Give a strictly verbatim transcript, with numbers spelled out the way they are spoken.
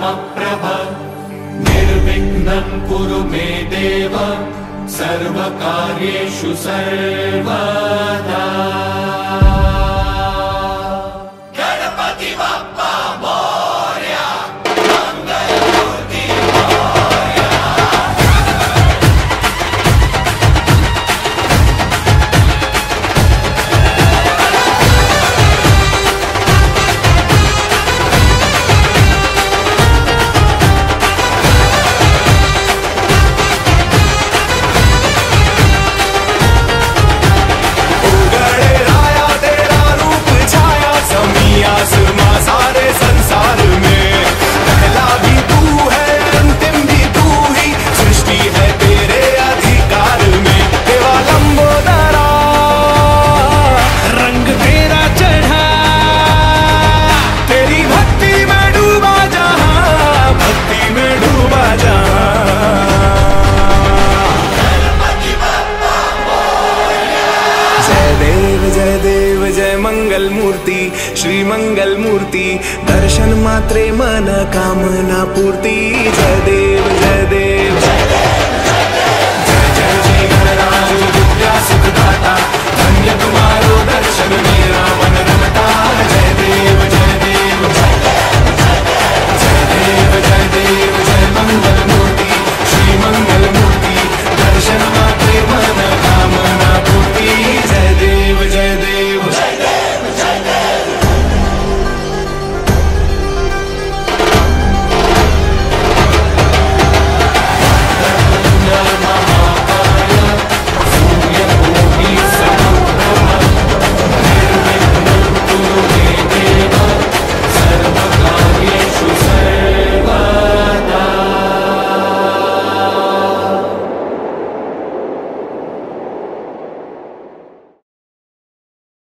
प्रभ निर्विघ्नं कुरु मे देव सर्वकार्येषु सर्वदा। गणपति बप्पा मोरया, मंगलमूर्ति मोरया। मंगल मूर्ति श्री मंगल मूर्ति दर्शन मात्रे मन कामना पूर्ति। जय देव जय देव जय जय श्री गणराज विद्या सुखदाता धन्य तुम्हारो दर्शन मेरा मन रमता।